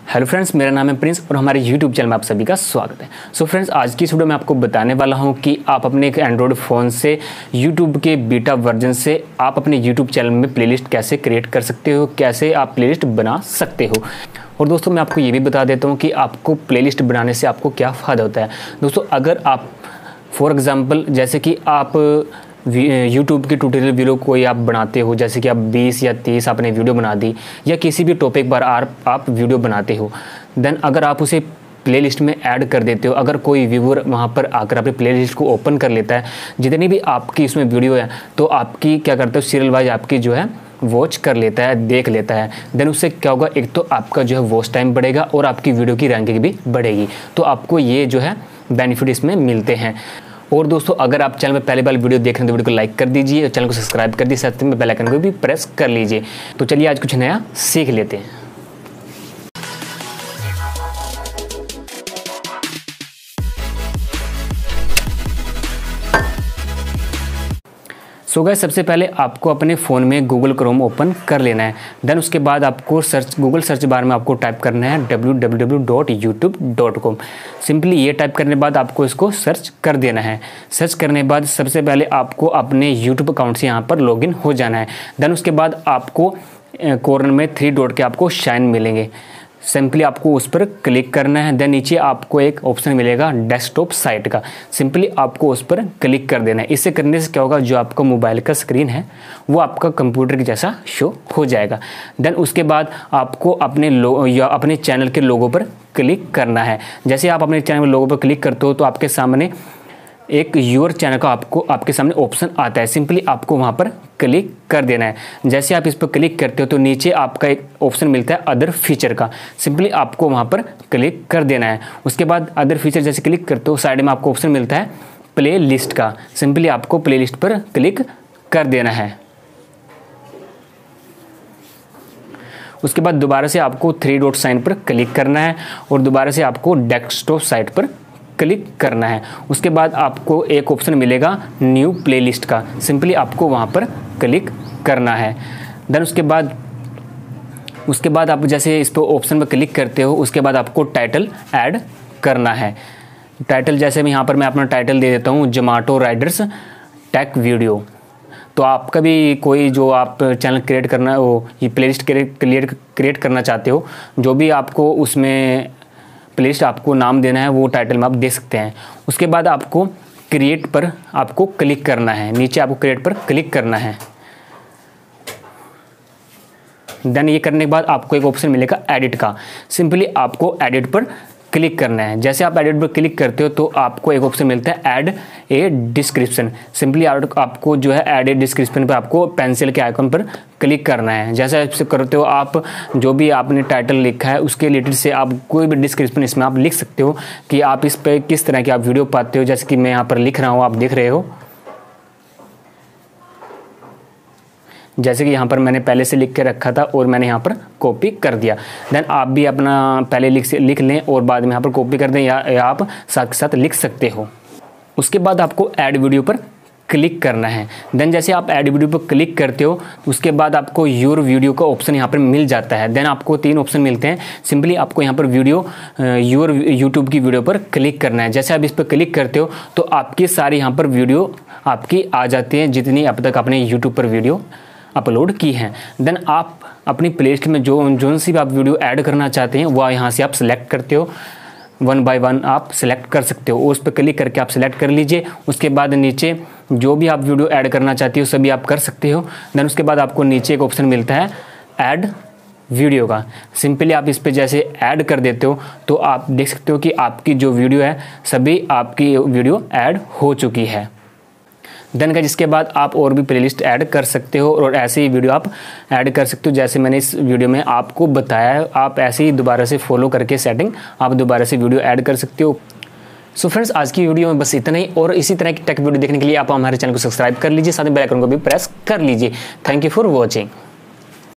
Hello friends, मेरा नाम है प्रिंस और हमारे यूट्यूब चैनल में आप सभी का स्वागत है। सो फ्रेंड्स, आज की इस वीडियो में आपको बताने वाला हूं कि आप अपने एक एंड्रॉयड फ़ोन से यूट्यूब के बीटा वर्जन से आप अपने यूट्यूब चैनल में प्लेलिस्ट कैसे क्रिएट कर सकते हो, कैसे आप प्लेलिस्ट बना सकते हो। और दोस्तों, मैं आपको ये भी बता देता हूँ कि आपको प्लेलिस्ट बनाने से आपको क्या फ़ायदा होता है। दोस्तों, अगर आप फॉर एग्ज़ाम्पल जैसे कि आप यूट्यूब की ट्यूटोरियल वीडियो कोई आप बनाते हो, जैसे कि आप 20 या 30 आपने वीडियो बना दी या किसी भी टॉपिक पर आप वीडियो बनाते हो, देन अगर आप उसे प्लेलिस्ट में ऐड कर देते हो, अगर कोई व्यूअर वहाँ पर आकर अपनी प्लेलिस्ट को ओपन कर लेता है, जितनी भी आपकी इसमें वीडियो है, तो आपकी क्या करते हो सीरियल वाइज आपकी जो है वॉच कर लेता है, देख लेता है। देन उससे क्या होगा, एक तो आपका जो है वॉच टाइम बढ़ेगा और आपकी वीडियो की रैंकिंग भी बढ़ेगी। तो आपको ये जो है बेनिफिट इसमें मिलते हैं। और दोस्तों, अगर आप चैनल में पहली बार वीडियो देख रहे हैं तो वीडियो को लाइक कर दीजिए और चैनल को सब्सक्राइब कर दीजिए, साथ में बेल आइकन को भी प्रेस कर लीजिए। तो चलिए आज कुछ नया सीख लेते हैं। सो गाइस, सबसे पहले आपको अपने फ़ोन में गूगल क्रोम ओपन कर लेना है। देन उसके बाद आपको गूगल सर्च बार में आपको टाइप करना है www.youtube.com। सिंपली ये टाइप करने के बाद आपको इसको सर्च कर देना है। सर्च करने के बाद सबसे पहले आपको अपने यूट्यूब अकाउंट से यहाँ पर लॉगिन हो जाना है। देन उसके बाद आपको कॉर्नर में 3 डॉट के आपको शाइन मिलेंगे, सिंपली आपको उस पर क्लिक करना है। देन नीचे आपको एक ऑप्शन मिलेगा डेस्कटॉप साइट का, सिंपली आपको उस पर क्लिक कर देना है। इससे करने से क्या होगा, जो आपका मोबाइल का स्क्रीन है वो आपका कंप्यूटर के जैसा शो हो जाएगा। देन उसके बाद आपको अपने चैनल के लोगो पर क्लिक करना है। जैसे आप अपने चैनल के लोगो पर क्लिक करते हो तो आपके सामने एक यूर चैनल का आपके सामने ऑप्शन आता है, सिंपली आपको वहाँ पर क्लिक कर देना है। जैसे आप इस पर क्लिक करते हो तो नीचे आपका एक ऑप्शन मिलता है अदर फीचर का, सिंपली आपको वहाँ पर क्लिक कर देना है। उसके बाद अदर फीचर जैसे क्लिक करते हो साइड में आपको ऑप्शन मिलता है प्ले लिस्ट का, सिंपली आपको प्ले लिस्ट पर क्लिक कर देना है। उसके बाद दोबारा से आपको 3 डॉट साइन पर क्लिक करना है और दोबारा से आपको डेस्कटॉप साइट पर क्लिक करना है। उसके बाद आपको एक ऑप्शन मिलेगा न्यू प्लेलिस्ट का, सिंपली आपको वहाँ पर क्लिक करना है। देन उसके बाद आप जैसे इस पर ऑप्शन पर क्लिक करते हो, उसके बाद आपको टाइटल ऐड करना है। टाइटल जैसे मैं यहाँ पर मैं अपना टाइटल दे देता हूँ, जोमैटो राइडर्स टेक वीडियो। तो आपका भी कोई जो आप चैनल क्रिएट करना हो, ये प्लेलिस्ट क्रिएट करना चाहते हो, जो भी आपको उसमें प्लेलिस्ट आपको नाम देना है वो टाइटल में आप दे सकते हैं। उसके बाद आपको क्रिएट पर आपको क्लिक करना है, नीचे आपको क्रिएट पर क्लिक करना है। देन ये करने के बाद आपको एक ऑप्शन मिलेगा एडिट का, सिंपली आपको एडिट पर क्लिक करना है। जैसे आप एडिट पर क्लिक करते हो तो आपको एक ऑप्शन मिलता है ऐड ए डिस्क्रिप्शन, सिंपली आपको जो है ऐड ए डिस्क्रिप्शन पर आपको पेंसिल के आइकन पर क्लिक करना है। जैसे आप करते हो, आप जो भी आपने टाइटल लिखा है उसके रिलेटेड से आप कोई भी डिस्क्रिप्शन इसमें आप लिख सकते हो कि आप इस पर किस तरह की आप वीडियो पाते हो। जैसे कि मैं यहाँ पर लिख रहा हूँ, आप देख रहे हो, जैसे कि यहाँ पर मैंने पहले से लिख के रखा था और मैंने यहाँ पर कॉपी कर दिया। देन आप भी अपना पहले लिख लें और बाद में यहाँ पर कॉपी कर दें, या आप साथ के साथ लिख सकते हो। उसके बाद आपको ऐड वीडियो पर क्लिक करना है। देन जैसे आप ऐड वीडियो पर क्लिक करते हो उसके बाद आपको योर वीडियो का ऑप्शन यहाँ पर मिल जाता है। देन आपको 3 ऑप्शन मिलते हैं, सिंपली आपको यहाँ पर योर यूट्यूब की वीडियो पर क्लिक करना है। जैसे आप इस पर क्लिक करते हो तो आपकी सारी यहाँ पर वीडियो आपकी आ जाती हैं, जितनी अब तक आपने यूट्यूब पर वीडियो अपलोड की हैं। देन आप अपनी प्लेलिस्ट में जो सी भी आप वीडियो ऐड करना चाहते हैं वह यहाँ से आप सिलेक्ट करते हो, 1 बाय 1 आप सिलेक्ट कर सकते हो। उस पर क्लिक करके आप सिलेक्ट कर लीजिए। उसके बाद नीचे जो भी आप वीडियो ऐड करना चाहती हो सभी आप कर सकते हो। देन उसके बाद आपको नीचे एक ऑप्शन मिलता है ऐड वीडियो का, सिंपली आप इस पर जैसे ऐड कर देते हो तो आप देख सकते हो कि आपकी जो वीडियो है सभी आपकी वीडियो ऐड हो चुकी है। देन का जिसके बाद आप और भी प्लेलिस्ट ऐड कर सकते हो और ऐसे ही वीडियो आप ऐड कर सकते हो, जैसे मैंने इस वीडियो में आपको बताया है। आप ऐसे ही दोबारा से फॉलो करके सेटिंग आप दोबारा से वीडियो ऐड कर सकते हो। सो फ्रेंड्स, आज की वीडियो में बस इतना ही, और इसी तरह की टेक वीडियो देखने के लिए आप हमारे चैनल को सब्सक्राइब कर लीजिए, साथ में बेल आइकन को भी प्रेस कर लीजिए। Thank you for watching.